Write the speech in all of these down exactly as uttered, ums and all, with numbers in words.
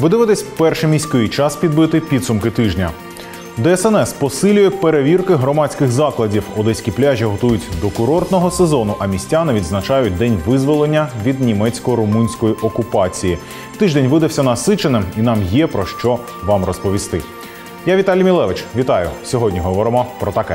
Ви дивитесь «Перший міський», час підбити підсумки тижня. Де ес ен ес посилює перевірки громадських закладів. Одеські пляжі готують до курортного сезону, а містяни відзначають День визволення від німецько-румунської окупації. Тиждень видався насиченим, і нам є про що вам розповісти. Я Віталій Мілевич. Вітаю. Сьогодні говоримо про таке.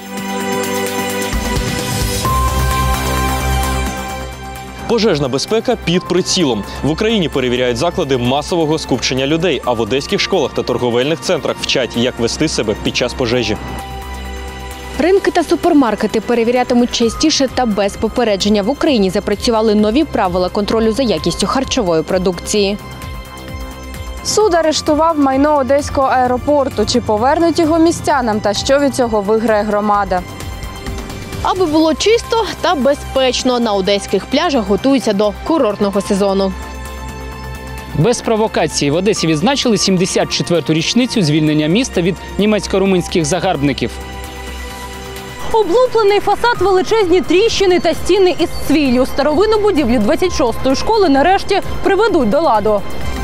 Пожежна безпека під прицілом. В Україні перевіряють заклади масового скупчення людей, а в одеських школах та торговельних центрах вчать, як вести себе під час пожежі. Ринки та супермаркети перевірятимуть частіше та без попередження. В Україні запрацювали нові правила контролю за якістю харчової продукції. Суд арештував майно Одеського аеропорту. Чи повернуть його містянам та що від цього виграє громада? Аби було чисто та безпечно, на одеських пляжах готуються до курортного сезону. Без провокації в Одесі відзначили сімдесят четверту річницю звільнення міста від німецько-румунських загарбників. Облуплений фасад, величезні тріщини та стіни із цвіллю. Старовинну будівлю двадцять шостої школи нарешті приведуть до ладу.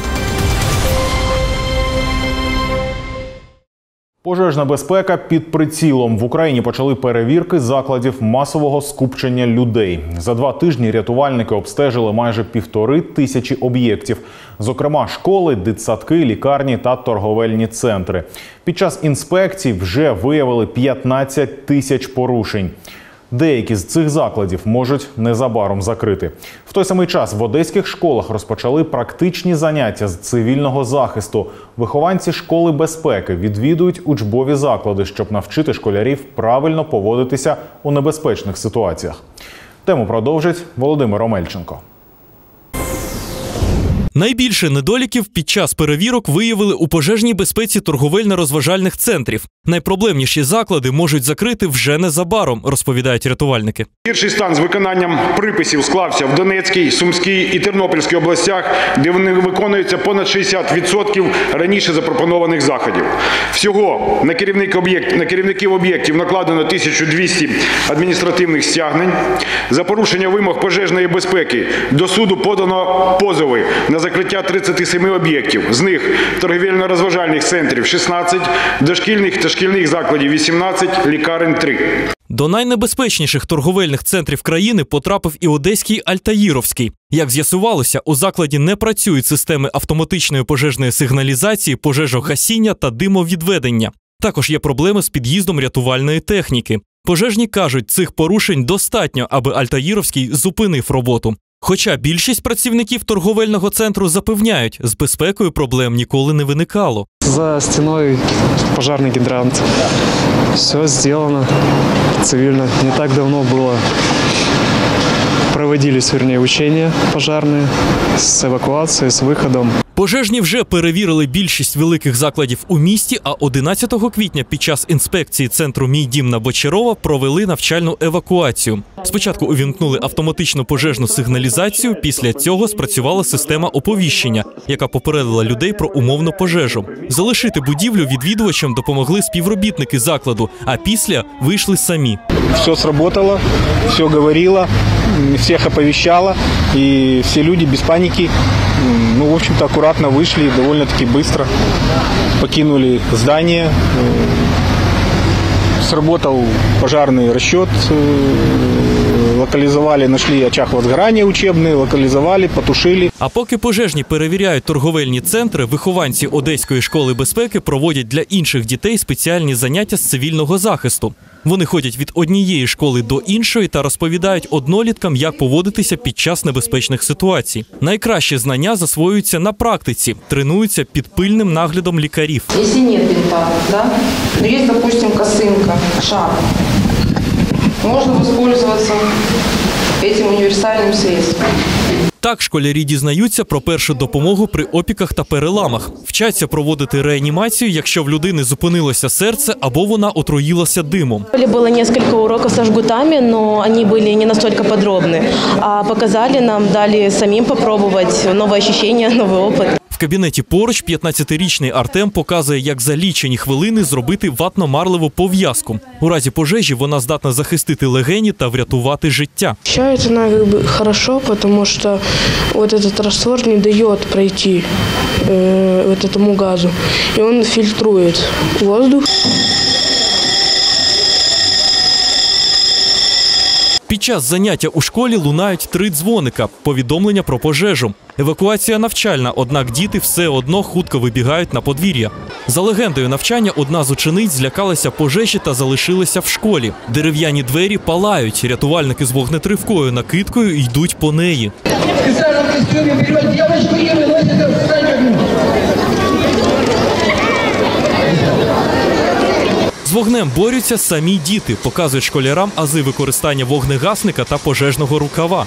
Пожежна безпека під прицілом. В Україні почали перевірки закладів масового скупчення людей. За два тижні рятувальники обстежили майже півтори тисячі об'єктів. Зокрема, школи, дитсадки, лікарні та торговельні центри. Під час інспекцій вже виявили п'ятнадцять тисяч порушень. Деякі з цих закладів можуть незабаром закрити. В той самий час в одеських школах розпочали практичні заняття з цивільного захисту. Вихованці школи безпеки відвідують учбові заклади, щоб навчити школярів правильно поводитися у небезпечних ситуаціях. Тему продовжить Володимир Омельченко. Найбільше недоліків під час перевірок виявили у пожежній безпеці торговельно-розважальних центрів. Найпроблемніші заклади можуть закрити вже незабаром, розповідають рятувальники. Гірший стан з виконанням приписів склався в Донецькій, Сумській і Тернопільській областях, де вони виконуються понад шістдесят відсотків раніше запропонованих заходів. Всього на, керівник об'єкт, на керівників об'єктів накладено тисячу двісті адміністративних стягнень. За порушення вимог пожежної безпеки до суду подано позови на закриття тридцяти семи об'єктів. З них торговельно-розважальних центрів – шістнадцять, дошкільних та шкільних закладів – вісімнадцять, лікарень – три. До найнебезпечніших торговельних центрів країни потрапив і одеський Альтаїровський. Як з'ясувалося, у закладі не працюють системи автоматичної пожежної сигналізації, пожежогасіння та димовідведення. Також є проблеми з під'їздом рятувальної техніки. Пожежні кажуть, цих порушень достатньо, аби Альтаїровський зупинив роботу. Хоча більшість працівників торговельного центру запевняють, з безпекою проблем ніколи не виникало. За стіною пожежний гідрант. Все зроблено цивільно. Не так давно було проводились, вернее, учения пожежні з евакуацією, з виходом. Пожежні вже перевірили більшість великих закладів у місті, а одинадцятого квітня під час інспекції центру «Мій дім» на Бочарова провели навчальну евакуацію. Спочатку увімкнули автоматичну пожежну сигналізацію, після цього спрацювала система оповіщення, яка попередила людей про умовну пожежу. Залишити будівлю відвідувачам допомогли співробітники закладу, а після вийшли самі. Все сработало, все говорило, всіх оповіщало, і всі люди без паніки, ну, в общем-то, аккуратно вышли, довольно-таки быстро покинули здание. Сработал пожарный расчет, локализовали, нашли очаг возгорания учебный, локализовали, потушили. А поки пожежні перевіряють торговельні центри, вихованці Одеської школи безпеки проводять для інших дітей спеціальні заняття з цивільного захисту. Вони ходять від однієї школи до іншої та розповідають одноліткам, як поводитися під час небезпечних ситуацій. Найкращі знання засвоюються на практиці, тренуються під пильним наглядом лікарів. Якщо немає бинта, да? Но є, допустим, косинка, шар, можна використовуватися цим універсальним средством. Так школярі дізнаються про першу допомогу при опіках та переламах. Вчаться проводити реанімацію, якщо в людини зупинилося серце або вона отруїлася димом. Було кілька уроків з жгутами, але вони були не настільки подробні. А показали нам, дали самим спробувати нове відчуття, новий опит. кабінеті поруч п'ятнадцятирічний Артем показує, як за лічені хвилини зробити ватно-марлеву пов'язку. У разі пожежі вона здатна захистити легені та врятувати життя. Ощущается она как бы хорошо, потому что вот этот раствор не дает пройти э, вот этому газу. И он фильтрует воздух. Під час заняття у школі лунають три дзвоника – повідомлення про пожежу. Евакуація навчальна, однак діти все одно хутко вибігають на подвір'я. За легендою навчання, одна з учениць злякалася пожежі та залишилася в школі. Дерев'яні двері палають, рятувальники з вогнетривкою накидкою йдуть по неї. З вогнем борються самі діти, показують школярам ази використання вогнегасника та пожежного рукава.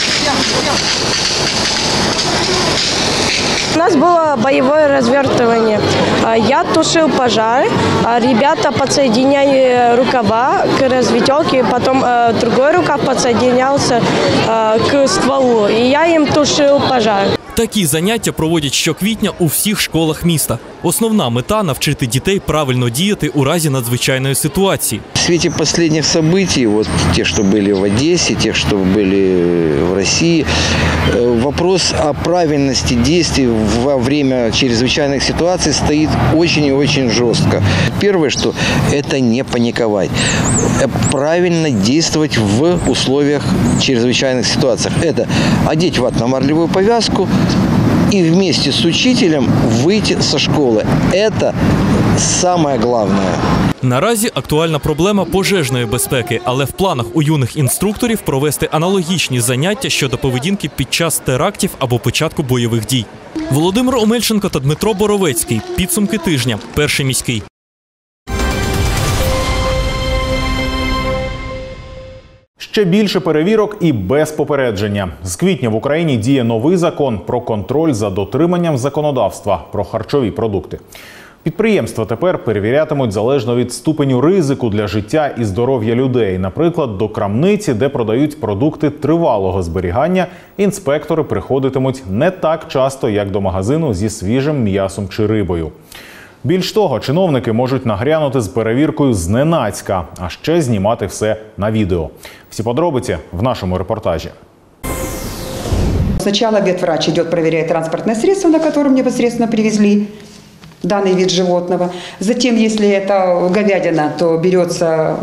У нас было боевое развертывание. Я тушил пожар, а ребята подсоединяли рукава к разведёлке, потом другой рукав подсоединялся к стволу, и я им тушил пожар. Такі заняття проводять щоквітня у всіх школах міста. Основна мета – навчити дітей правильно діяти у разі надзвичайної ситуації. В свете последних событий, вот те, что были в Одессе, те, что были в России, вопрос о правильности действий во время чрезвычайных ситуаций стоит очень и очень жестко. Первое, что это не паниковать. Правильно действовать в условиях чрезвычайных ситуаций. Это одеть ватно-марлевую повязку и вместе с учителем выйти со школы. Это самое главное. Наразі актуальна проблема пожежної безпеки, але в планах у юних інструкторів провести аналогічні заняття щодо поведінки під час терактів або початку бойових дій. Володимир Омельченко та Дмитро Боровецький. Підсумки тижня. Перший міський. Ще більше перевірок і без попередження. З квітня в Україні діє новий закон про контроль за дотриманням законодавства про харчові продукти. Підприємства тепер перевірятимуть залежно від ступеню ризику для життя і здоров'я людей. Наприклад, до крамниці, де продають продукти тривалого зберігання, інспектори приходитимуть не так часто, як до магазину зі свіжим м'ясом чи рибою. Більш того, чиновники можуть нагрянути з перевіркою зненацька, а ще знімати все на відео. Всі подробиці в нашому репортажі. Сначала ветврач идет, проверяет транспортное средство, на котором непосредственно привезли данный вид животного. Затем, если это говядина, то берется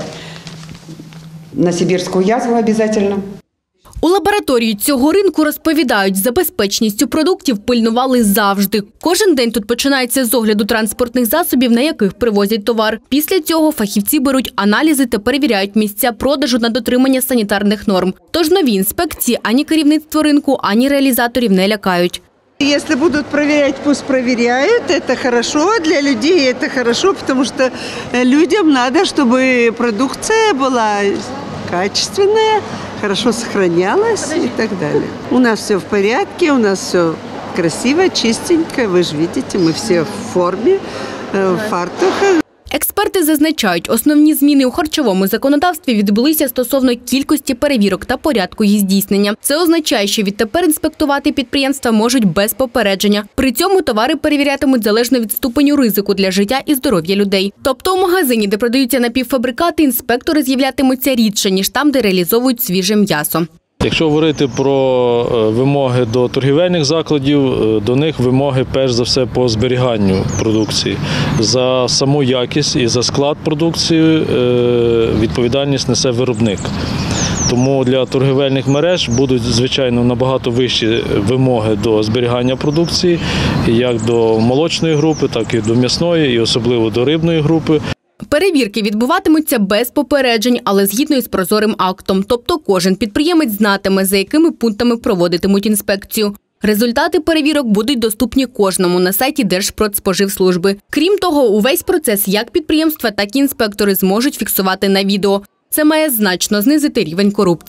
на сибирскую язву обязательно. У лабораторії цього ринку розповідають, за безпечністю продуктів пильнували завжди. Кожен день тут починається з огляду транспортних засобів, на яких привозять товар. Після цього фахівці беруть аналізи та перевіряють місця продажу на дотримання санітарних норм. Тож нові інспекції ані керівництво ринку, ані реалізаторів не лякають. Если будут проверять, пусть проверяют. Это хорошо, для людей это хорошо, потому что людям надо, чтобы продукция была качественная, хорошо сохранялась и так далее. У нас все в порядке, у нас все красиво, чистенько. Вы же видите, мы все в форме, в фартухах. Експерти зазначають, основні зміни у харчовому законодавстві відбулися стосовно кількості перевірок та порядку їх здійснення. Це означає, що відтепер інспектувати підприємства можуть без попередження. При цьому товари перевірятимуть залежно від ступеню ризику для життя і здоров'я людей. Тобто у магазині, де продаються напівфабрикати, інспектори з'являтимуться рідше, ніж там, де реалізовують свіже м'ясо. Якщо говорити про вимоги до торгівельних закладів, до них вимоги перш за все по зберіганню продукції. За саму якість і за склад продукції відповідальність несе виробник. Тому для торгівельних мереж будуть, звичайно, набагато вищі вимоги до зберігання продукції, як до молочної групи, так і до м'ясної, і особливо до рибної групи. Перевірки відбуватимуться без попереджень, але згідно із прозорим актом. Тобто кожен підприємець знатиме, за якими пунктами проводитимуть інспекцію. Результати перевірок будуть доступні кожному на сайті Держпродспоживслужби. Крім того, увесь процес як підприємства, так і інспектори зможуть фіксувати на відео. Це має значно знизити рівень корупції.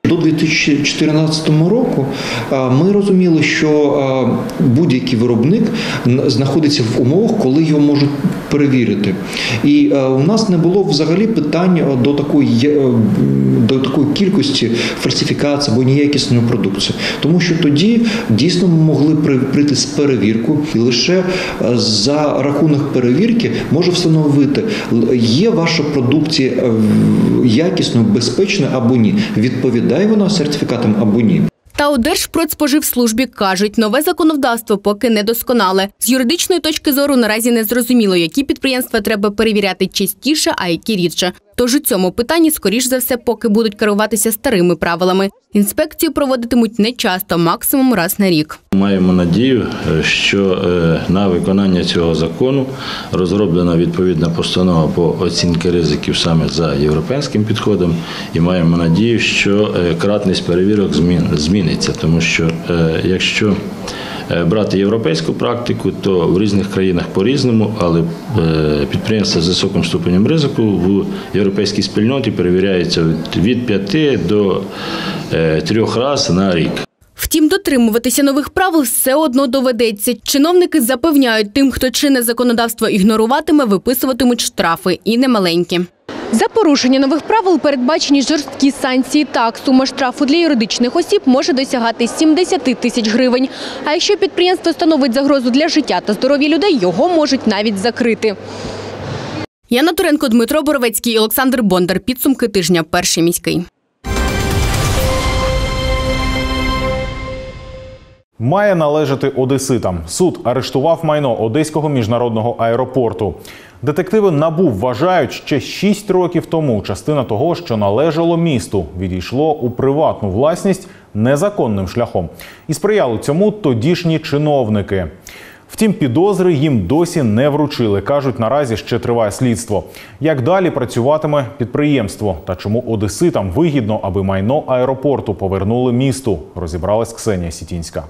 До дві тисячі чотирнадцятого року ми розуміли, що будь-який виробник знаходиться в умовах, коли його можуть перевірити. І у нас не було взагалі питань до такої, до такої кількості фальсифікацій або неякісної продукції. Тому що тоді дійсно ми могли прийти з перевіркою і лише за рахунок перевірки може встановити, є ваша продукція якісною, безпечною або ні, відповідає вона сертифікатам або ні. Та у Держпродспоживслужбі кажуть, нове законодавство поки недосконале. З юридичної точки зору наразі не зрозуміло, які підприємства треба перевіряти частіше, а які рідше. Тож у цьому питанні, скоріш за все, поки будуть керуватися старими правилами. Інспекцію проводитимуть не часто, максимум раз на рік. Маємо надію, що на виконання цього закону розроблена відповідна постанова по оцінці ризиків саме за європейським підходом. І маємо надію, що кратність перевірок зміниться, тому що якщо брати європейську практику, то в різних країнах по-різному, але підприємства з високим ступенем ризику в європейській спільноті перевіряються від п'яти до трьох разів на рік. Втім, дотримуватися нових правил все одно доведеться. Чиновники запевняють, тим, хто чинне законодавство ігноруватиме, виписуватимуть штрафи, і немаленькі. За порушення нових правил передбачені жорсткі санкції. Так, сума штрафу для юридичних осіб може досягати сімдесят тисяч гривень. А якщо підприємство становить загрозу для життя та здоров'я людей, його можуть навіть закрити. Яна Туренко, Дмитро Боровецький, Олександр Бондар. Підсумки тижня. Перший міський. Має належати одеситам. Суд арештував майно Одеського міжнародного аеропорту. Детективи НАБУ вважають, ще шість років тому частина того, що належало місту, відійшло у приватну власність незаконним шляхом. І сприяли цьому тодішні чиновники. Втім, підозри їм досі не вручили. Кажуть, наразі ще триває слідство. Як далі працюватиме підприємство? Та чому одеситам вигідно, аби майно аеропорту повернули місту? Розібралась Ксенія Сітінська.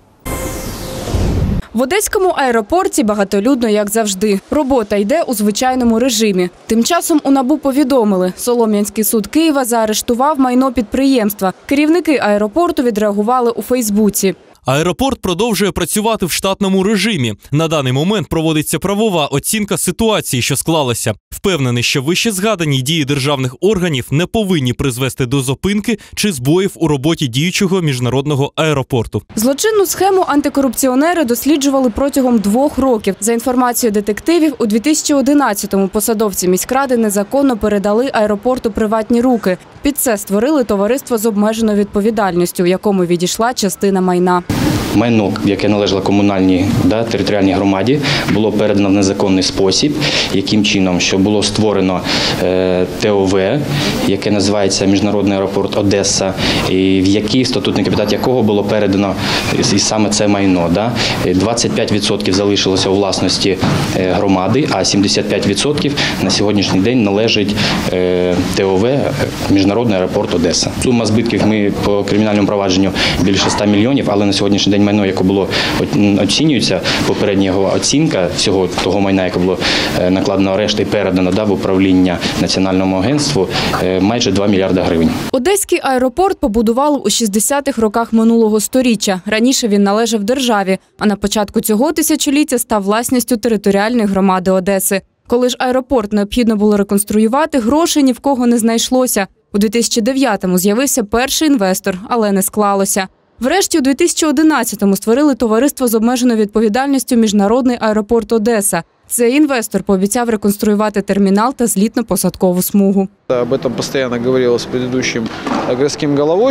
В Одеському аеропорті багатолюдно, як завжди. Робота йде у звичайному режимі. Тим часом у НАБУ повідомили, Солом'янський суд Києва заарештував майно підприємства. Керівники аеропорту відреагували у Фейсбуці. Аеропорт продовжує працювати в штатному режимі. На даний момент проводиться правова оцінка ситуації, що склалася. Впевнений, що вище згадані дії державних органів не повинні призвести до зупинки чи збоїв у роботі діючого міжнародного аеропорту. Злочинну схему антикорупціонери досліджували протягом двох років. За інформацією детективів, у дві тисячі одинадцятому посадовці міськради незаконно передали аеропорту приватні руки. Під це створили товариство з обмеженою відповідальністю, в якому відійшла частина майна. Майно, яке належало комунальній да, територіальній громаді, було передано в незаконний спосіб, яким чином, що було створено е, ТОВ, яке називається Міжнародний аеропорт Одеса, і в який статутний капітал якого було передано і саме це майно. Да. двадцять п'ять відсотків залишилося у власності громади, а сімдесят п'ять відсотків на сьогоднішній день належить е, ТОВ Міжнародний аеропорт Одеса. Сума збитків ми по кримінальному провадженню більше ста мільйонів, але на сьогоднішній день майно, яке було оцінюється, попередня його оцінка всього того майна, яке було накладено арешт і передано да, в управління Національному агентству, майже два мільярди гривень. Одеський аеропорт побудували у шістдесятих роках минулого сторіччя. Раніше він належав державі, а на початку цього тисячоліття став власністю територіальної громади Одеси. Коли ж аеропорт необхідно було реконструювати, грошей ні в кого не знайшлося. У дві тисячі дев'ятому з'явився перший інвестор, але не склалося. Врешті у дві тисячі одинадцятому створили товариство з обмеженою відповідальністю Міжнародний аеропорт Одеса. Цей інвестор пообіцяв реконструювати термінал та злітно-посадкову смугу. Об этом постоянно говорилось с предыдущим городским головой,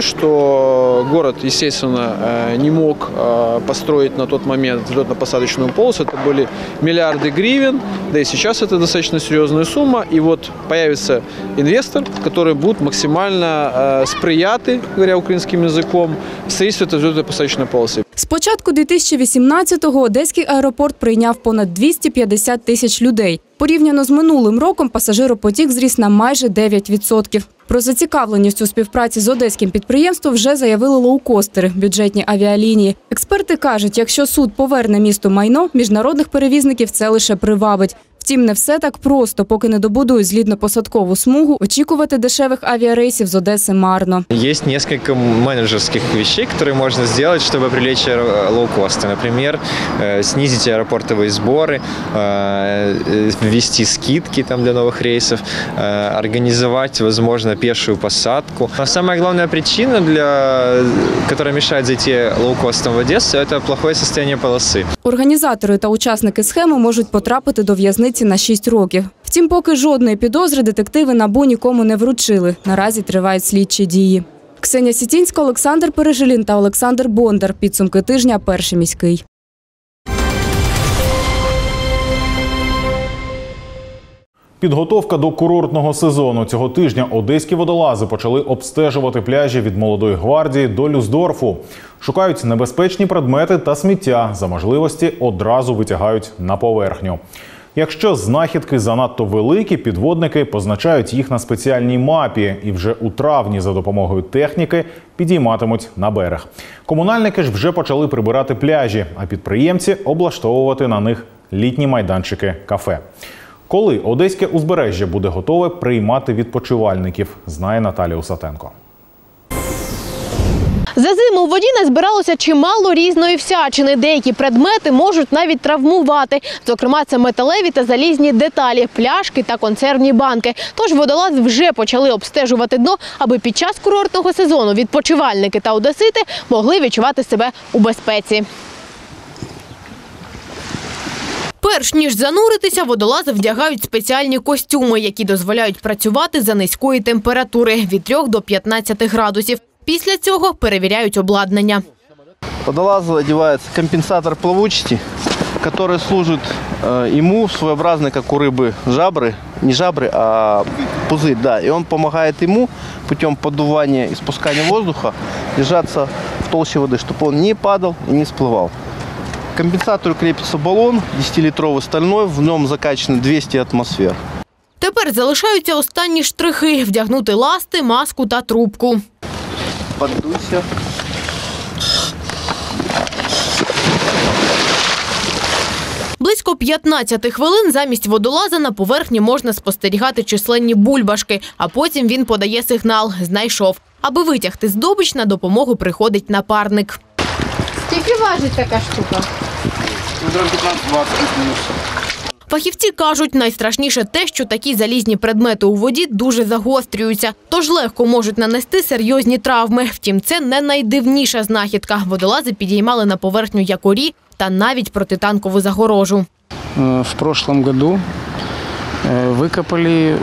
что город, естественно, не мог построить на тот момент взлетно-посадочную полосу. Это были миллиарды гривен, да и сейчас это достаточно серьезная сумма. И вот появится инвестор, который будет максимально сприяти, говоря украинским языком, строительству этой взлетно-посадочной полосы. З початку дві тисячі вісімнадцятого Одеський аеропорт прийняв понад двісті п'ятдесят тисяч людей. Порівняно з минулим роком пасажиропотік зріс на майже дев'ять відсотків. Про зацікавленість у співпраці з одеським підприємством вже заявили лоукостери – бюджетні авіалінії. Експерти кажуть, якщо суд поверне місту майно, міжнародних перевізників це лише привабить. Втім, не все так просто. Поки не добудують злітно-посадкову смугу, очікувати дешевих авіарейсів з Одеси марно. Есть несколько менеджерских вещей, которые можно сделать, чтобы привлечь лоукосты. Например, снизить аэропортовые сборы, ввести скидки там для новых рейсов, организовать, возможно, пешую посадку. Но самая главная причина, для... которая мешает зайти лоукостам в Одессу, это плохое состояние полосы. Організатори та учасники схеми можуть потрапити до в'язниці на шість років. Втім, поки жодної підозри детективи НАБУ нікому не вручили. Наразі тривають слідчі дії. Ксенія Сітінська, Олександр Пережилін та Олександр Бондар. Підсумки тижня. Перший міський. Підготовка до курортного сезону. Цього тижня одеські водолази почали обстежувати пляжі від Молодої гвардії до Люсдорфу. Шукають небезпечні предмети та сміття. За можливості одразу витягають на поверхню. Якщо знахідки занадто великі, підводники позначають їх на спеціальній мапі і вже у травні за допомогою техніки підійматимуть на берег. Комунальники ж вже почали прибирати пляжі, а підприємці облаштовувати на них літні майданчики кафе. Коли одеське узбережжя буде готове приймати відпочивальників, знає Наталія Усатенко. За зиму у воді назбиралося чимало різної всячини. Деякі предмети можуть навіть травмувати. Зокрема, це металеві та залізні деталі, пляшки та консервні банки. Тож водолази вже почали обстежувати дно, аби під час курортного сезону відпочивальники та одесити могли відчувати себе у безпеці. Перш ніж зануритися, водолази вдягають спеціальні костюми, які дозволяють працювати за низької температури – від трьох до п'ятнадцяти градусів. Після цього перевіряють обладнання. Водолазу одевается компенсатор плавучести, который служит ему своеобразно, как у рыбы, жабры. Не жабры, а пузырь, да. И он помогает ему путем поддувания и спускания воздуха держаться в толще воды, чтобы он не падал и не всплывал. К компенсатору крепится баллон десятилитровый стальной, в нем закачано двести атмосфер. Тепер залишаються останні штрихи – вдягнути ласти, маску та трубку. Поддуйся. Близько п'ятнадцяти хвилин замість водолаза на поверхні можна спостерігати численні бульбашки, а потім він подає сигнал «Знайшов». Аби витягти здобич, на допомогу приходить напарник. Скільки важить така штука? п'ятнадцять-двадцять мінус. Фахівці кажуть, найстрашніше те, що такі залізні предмети у воді дуже загострюються, тож легко можуть нанести серйозні травми. Втім, це не найдивніша знахідка. Водолази підіймали на поверхню якорі та навіть протитанкову загорожу. В прошлом году викопали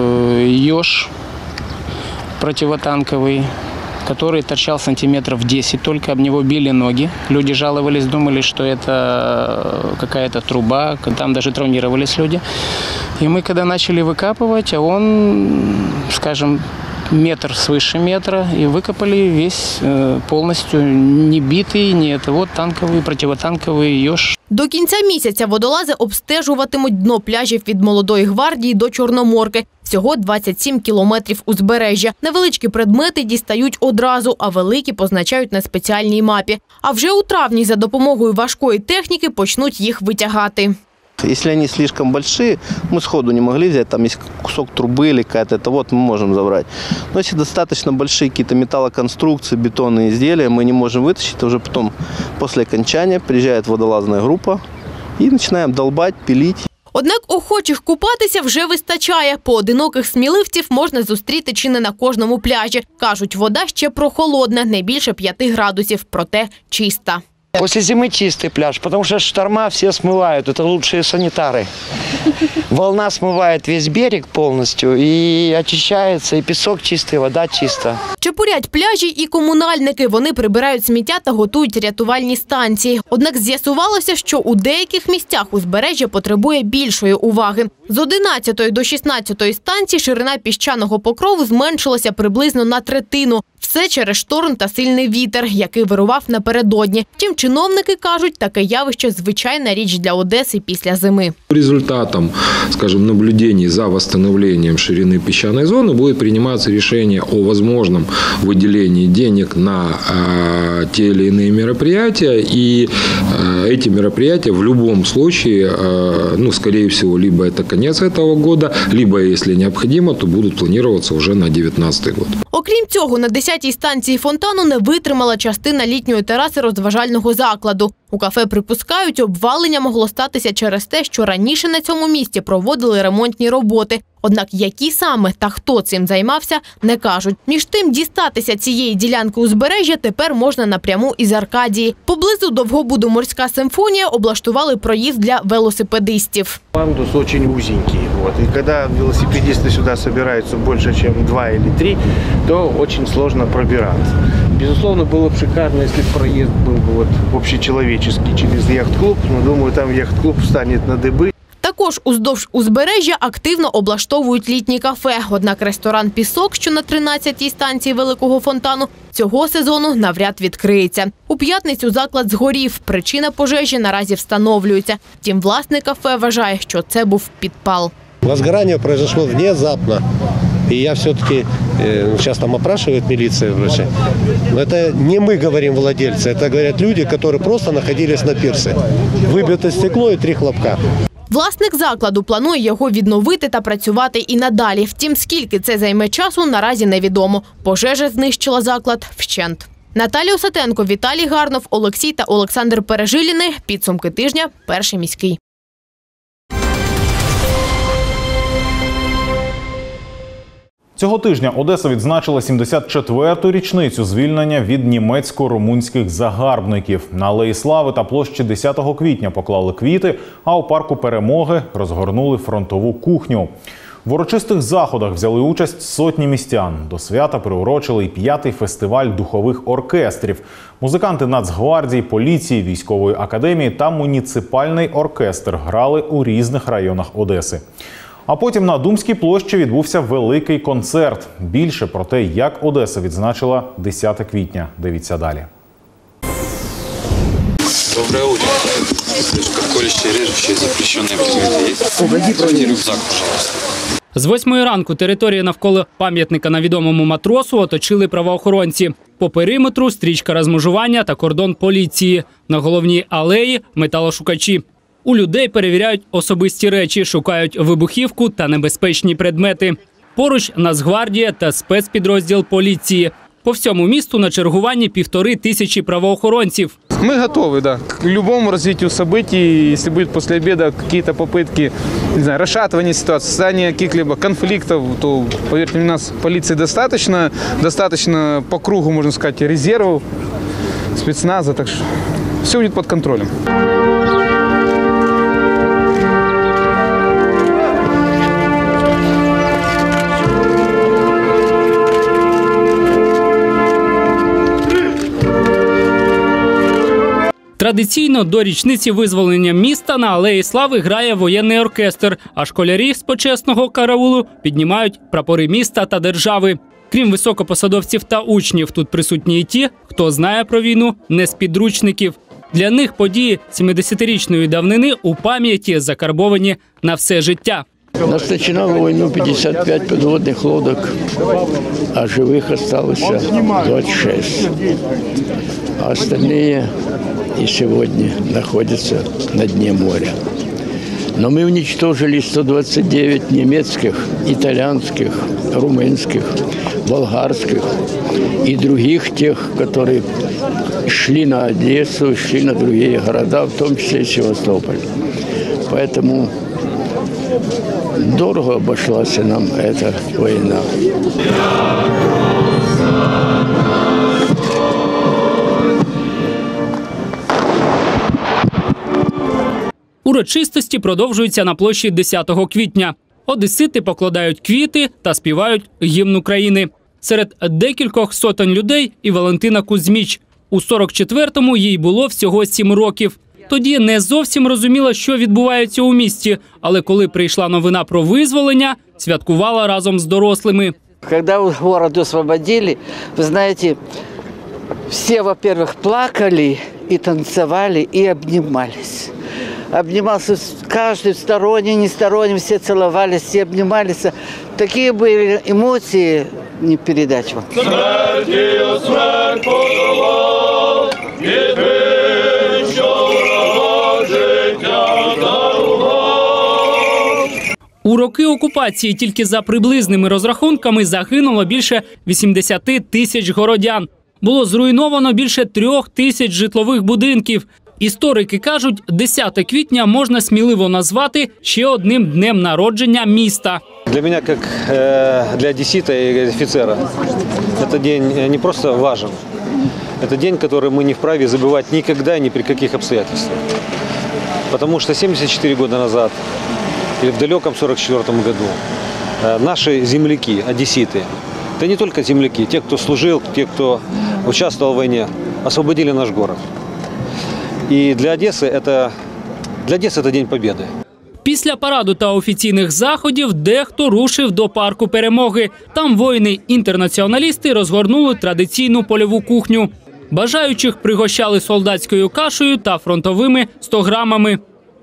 еж противотанковий, который торчал сантиметров десять, только об него били ноги. Люди жаловались, думали, что это какая-то труба, там даже травмировались люди. И мы, когда начали выкапывать, а он, скажем, метр свыше метра, и выкопали весь полностью не битый, не это вот танковый, противотанковый еж. До кінця місяця водолази обстежуватимуть дно пляжів від Молодої гвардії до Чорноморки. Всього двадцять сім кілометрів узбережжя. Невеличкі предмети дістають одразу, а великі позначають на спеціальній мапі. А вже у травні за допомогою важкої техніки почнуть їх витягати. Если они слишком большие, мы сходу не могли взять, там есть кусок трубы или какая-то, это вот мы можем забрать. Но если достаточно большие какие-то металлоконструкции, бетонные изделия, мы не можем вытащить, уже потом после окончания приезжает водолазная группа и начинаем долбать, пилить. Однак охочих купатися вже вистачає. Поодиноких сміливців можна зустріти чи не на кожному пляжі. Кажуть, вода ще прохолодна, не більше п'яти градусів, проте чиста. После зимы чистый пляж, потому что шторма все смывают, это лучшие санитары. Волна смывает весь берег полностью, и очищается, и песок чистый, вода чиста. Чепурять пляжі і комунальники. Вони прибирають сміття та готують рятувальні станції. Однак з'ясувалося, що у деяких місцях узбережжя потребує більшої уваги. З одинадцятої до шістнадцятої станції ширина піщаного покрову зменшилася приблизно на третину. Все через шторм та сильний вітер, який вирував напередодні. Втім, чиновники кажуть, таке явище – звичайна річ для Одеси після зими. Результатом, скажем, наблюдений за восстановлением ширины песчаной зоны будет приниматься решение о возможном выделении денег на э, те или иные мероприятия. И э, эти мероприятия в любом случае, э, ну, скорее всего, либо это конец этого года, либо, если необходимо, то будут планироваться уже на девятнадцатый год. Окрім цього, на десятій станції фонтану не витримала частина літньої тераси розважального закладу. У кафе припускають, обвалення могло статися через те, що раніше на цьому місці проводили ремонтні роботи. Однак які саме та хто цим займався, не кажуть. Між тим, дістатися цієї ділянки узбережжя тепер можна напряму із Аркадії. Поблизу Довгобуду «Морська симфонія» облаштували проїзд для велосипедистів. Пандус очень узенький. Вот. И когда велосипедисты сюда собираются больше, чем два или три, то очень сложно пробираться. Безусловно, было бы шикарно, если проезд был бы вот общечеловеческий через яхт-клуб. Но думаю, там яхт-клуб встанет на дыбы. Також уздовж узбережжя активно облаштовують літні кафе. Однак ресторан «Пісок», що на тринадцятій станції Великого фонтану, цього сезону навряд відкриється. У п'ятницю заклад згорів. Причина пожежі наразі встановлюється. Втім, власник кафе вважає, що це був підпал. Возгорание произошло внезапно. И я все-таки, сейчас там опрашивает милиция вроде, но это не мы говорим владельцы, это говорят люди, которые просто находились на пирсе. Выбито стекло и три хлопка. Власник закладу планує його відновити та працювати і надалі. Втім, скільки це займе часу, наразі невідомо. Пожежа знищила заклад вщент. Наталія Осатенко, Віталій Гарнов, Олексій та Олександр Пережиліни. Підсумки тижня. Перший міський. Цього тижня Одеса відзначила сімдесят четверту річницю звільнення від німецько-румунських загарбників. На Алеї Слави та площі десятого квітня поклали квіти, а у парку Перемоги розгорнули фронтову кухню. В урочистих заходах взяли участь сотні містян. До свята приурочили й п'ятий фестиваль духових оркестрів. Музиканти Нацгвардії, поліції, військової академії та муніципальний оркестр грали у різних районах Одеси. А потім на Думській площі відбувся великий концерт. Більше про те, як Одеса відзначила десяте квітня. Дивіться далі. Доброе утро. Как колющие, режущие, запрещенные предметы есть? Откройте рюкзак, пожалуйста. З восьмої ранку територію навколо пам'ятника невідомому матросу оточили правоохоронці. По периметру стрічка розмежування та кордон поліції. На головній алеї – металошукачі. У людей перевіряють особисті речі, шукають вибухівку та небезпечні предмети. Поруч Нацгвардія та спецпідрозділ поліції. По всьому місту на чергуванні півтори тисячі правоохоронців. Мы готовы, да, к любому развитию событий. Если будет после обеда какие-то попытки, не знаю, расшатывания ситуации, создания каких-либо конфликтов, то, поверьте мне, у нас полиции достаточно. Достаточно по кругу, можно сказать, резервов, спецназа, так что все будет под контролем. Традиційно до річниці визволення міста на Алеї Слави грає воєнний оркестр, а школярі з почесного караулу піднімають прапори міста та держави. Крім високопосадовців та учнів, тут присутні і ті, хто знає про війну не з підручників. Для них події сімдесятирічної давнини у пам'яті закарбовані на все життя. Нас починало війну п'ятдесят п'ять підводних лодок, а живих залишилося двадцять шість. А остальные и сегодня находятся на дне моря. Но мы уничтожили сто двадцать девять немецких, итальянских, румынских, болгарских и других тех, которые шли на Одессу, шли на другие города, в том числе и Севастополь. Поэтому дорого обошлась нам эта война. Урочистості продовжуються на площі десятого квітня. Одесити покладають квіти та співають гімн України. Серед декількох сотень людей і Валентина Кузьміч. У сорок четвертому їй було всього сім років. Тоді не зовсім розуміла, що відбувається у місті, але коли прийшла новина про визволення, святкувала разом з дорослими. Коли город освободили, ви знаєте, Все, во-первых, плакали и танцевали, и обнимались. Обнимался каждый, сторонний, несторонний, все целовались, все обнимались. Такие были эмоции, не передать вам. Смертью смерть подолав, і тим, що врага життя дарував. У роки окупації тільки за приблизними розрахунками загинуло більше вісімдесят тисяч городян. Було зруйновано більше трьох тисяч житлових будинків. Історики кажуть, десяте квітня можна сміливо назвати ще одним днем народження міста. Для меня, как для одессита и офицера, этот день не просто важен. Это день, который мы не вправе забывать никогда и ни при каких обстоятельствах. Потому что семьдесят четыре года назад, или в далеком сорок четвёртом году, наши земляки, одесситы, это не только земляки, те, кто служил, те, кто участвовал в войне, освободили наш город. И для Одессы это, для Одессы это день победы. Після параду та офіційних заходів дехто рушив до парку Перемоги. Там воїни-інтернаціоналісти розгорнули традиційну польову кухню. Бажаючих пригощали солдатською кашею та фронтовими сто грамами.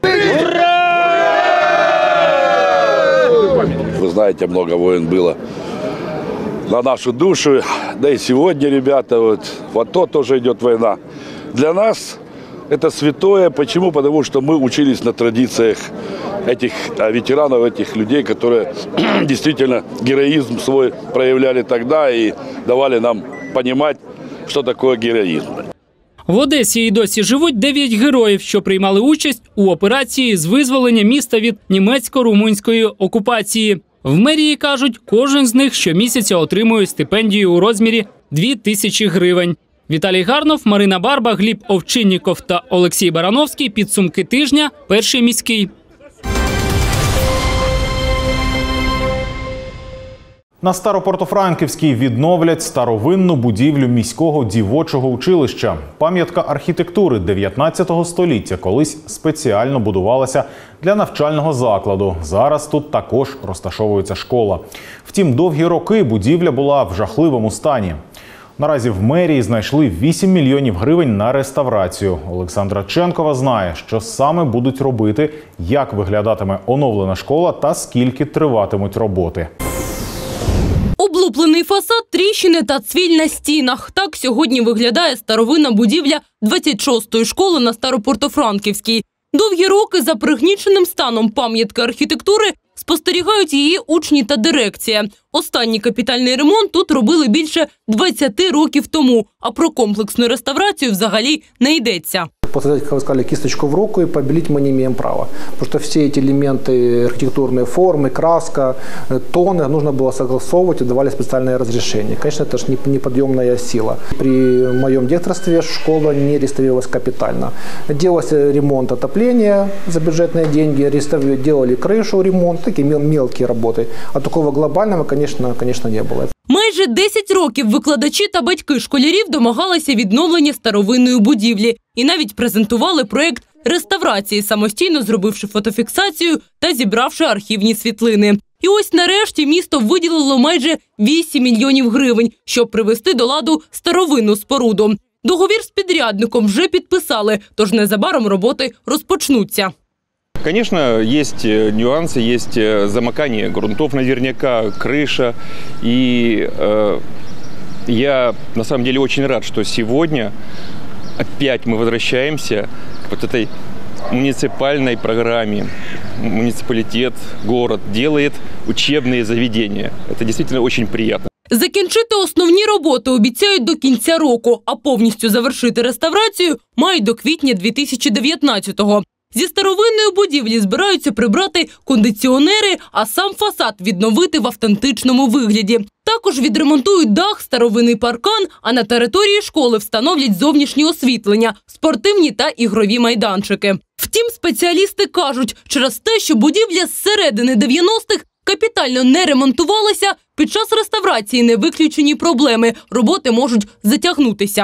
Вы знаете, много войн было на нашу душу. Да и сегодня, ребята, вот, вот то тоже идет война. Для нас это святое. Почему? Потому что мы учились на традициях этих ветеранов, этих людей, которые действительно героизм свой проявляли тогда и давали нам понимать, что такое героизм. В Одесі і досі живуть дев'ять героїв, що приймали участь у операції з визволення міста від німецько-румунської окупації. В мерії кажуть, кожен з них щомісяця отримує стипендію у розмірі дві тисячі гривень. Віталій Гарнов, Марина Барба, Гліб Овчинніков та Олексій Барановський. Підсумки тижня. Перший міський. На Старопортофранківській відновлять старовинну будівлю міського дівочого училища. Пам'ятка архітектури дев'ятнадцятого століття колись спеціально будувалася для навчального закладу. Зараз тут також розташовується школа. Втім, довгі роки будівля була в жахливому стані. Наразі в мерії знайшли вісім мільйонів гривень на реставрацію. Олександра Ченкова знає, що саме будуть робити, як виглядатиме оновлена школа та скільки триватимуть роботи. Облуплений фасад, тріщини та цвіль на стінах. Так сьогодні виглядає старовинна будівля двадцять шостої школи на Старопортофранківській. Довгі роки за пригніченим станом пам'ятки архітектури спостерігають її учні та дирекція. Останній капітальний ремонт тут робили більше двадцяти років тому, а про комплексну реставрацію взагалі не йдеться. Посадить, как вы сказали, кисточку в руку и побелить мы не имеем права. Потому что все эти элементы, архитектурные формы, краска, тоны нужно было согласовывать и давали специальные разрешения. Конечно, это же неподъемная сила. При моем директорстве школа не реставрировалась капитально. Делался ремонт отопления за бюджетные деньги, делали крышу, ремонт, такие мелкие работы. А такого глобального, конечно, конечно, не было. Майже десять років викладачі та батьки школярів домагалися відновлення старовинної будівлі і навіть презентували проєкт реставрації, самостійно зробивши фотофіксацію та зібравши архівні світлини. І ось нарешті місто виділило майже вісім мільйонів гривень, щоб привести до ладу старовинну споруду. Договір з підрядником вже підписали, тож незабаром роботи розпочнуться. Конечно, есть нюансы, есть замыкание грунтов наверняка, крыша. И э, я на самом деле очень рад, что сегодня опять мы возвращаемся к вот этой муниципальной программе. Муниципалитет, город делает учебные заведения. Это действительно очень приятно. Закінчити основні роботи обіцяють до кінця року, а повністю завершити реставрацію мають до квітня дві тисячі дев'ятнадцятого. Зі старовинної будівлі збираються прибрати кондиціонери, а сам фасад відновити в автентичному вигляді. Також відремонтують дах, старовинний паркан, а на території школи встановлять зовнішнє освітлення, спортивні та ігрові майданчики. Втім, спеціалісти кажуть, через те, що будівля з середини дев'яностих капітально не ремонтувалася, під час реставрації не виключені проблеми, роботи можуть затягнутися.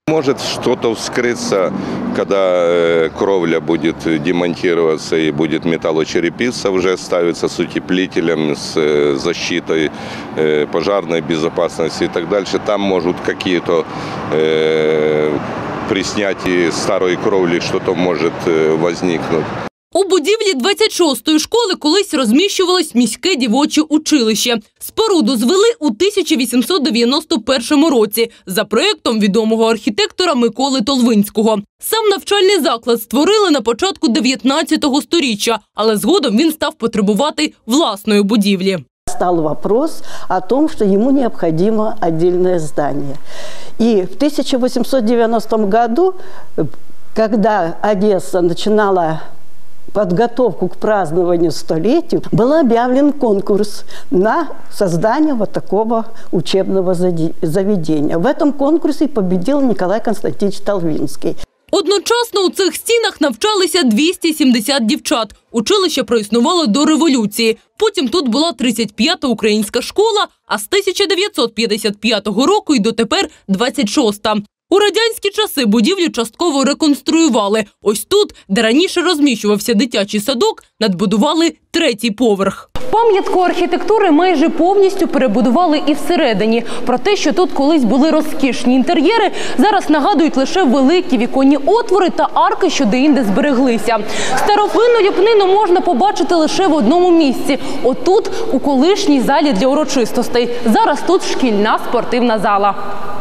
Может что-то вскрыться, когда кровля будет демонтироваться и будет металлочерепица уже ставиться с утеплителем, с защитой пожарной безопасности и так дальше. Там могут какие-то э, при снятии старой кровли что-то может возникнуть. У будівлі двадцять шостої школи колись розміщувалось міське дівоче училище. Споруду звели у тисяча вісімсот дев'яносто першому році за проєктом відомого архітектора Миколи Толвинського. Сам навчальний заклад створили на початку дев'ятнадцятого сторіччя, але згодом він став потребувати власної будівлі. Стал вопрос о том, что ему необходимо отдельное здание. И в тысяча восемьсот девяностом году, когда Одесса начинала подготовку к празднованию столетию, был объявлен конкурс на создание вот такого учебного заведения. В этом конкурсе победил Николай Константинович Толвинский. Одночасно у цих стінах навчалися двісті сімдесят дівчат. Училище проіснувало до революції. Потім тут була тридцять п'ята українська школа, а з тисяча дев'ятсот п'ятдесят п'ятого року й дотепер двадцять шоста. У радянські часи будівлю частково реконструювали. Ось тут, де раніше розміщувався дитячий садок, надбудували третій поверх. Пам'ятку архітектури майже повністю перебудували і всередині. Про те, що тут колись були розкішні інтер'єри, зараз нагадують лише великі віконні отвори та арки, що деінде збереглися. Старовинну ліпнину можна побачити лише в одному місці – отут, у колишній залі для урочистостей. Зараз тут шкільна спортивна зала.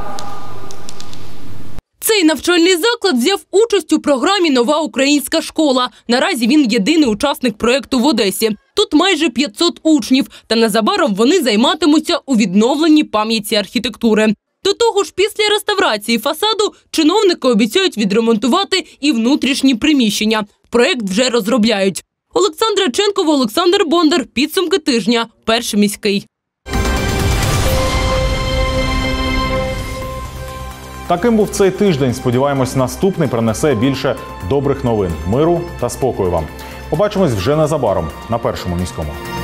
Цей навчальний заклад взяв участь у програмі «Нова українська школа». Наразі він єдиний учасник проєкту в Одесі. Тут майже п'ятсот учнів, та незабаром вони займатимуться у відновленні пам'яті архітектури. До того ж, після реставрації фасаду чиновники обіцяють відремонтувати і внутрішні приміщення. Проєкт вже розробляють. Олександра Ченкова, Олександр Бондар. Підсумки тижня. Перший міський. Таким був цей тиждень. Сподіваємось, наступний принесе більше добрих новин, миру та спокою вам. Побачимось вже незабаром на Першому міському.